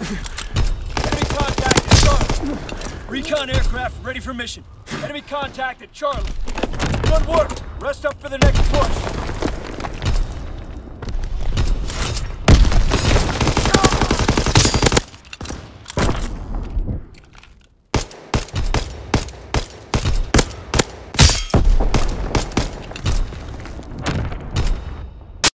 Enemy contact at Charlie. Recon aircraft ready for mission. Enemy contact at Charlie. Good work. Rest up for the next push.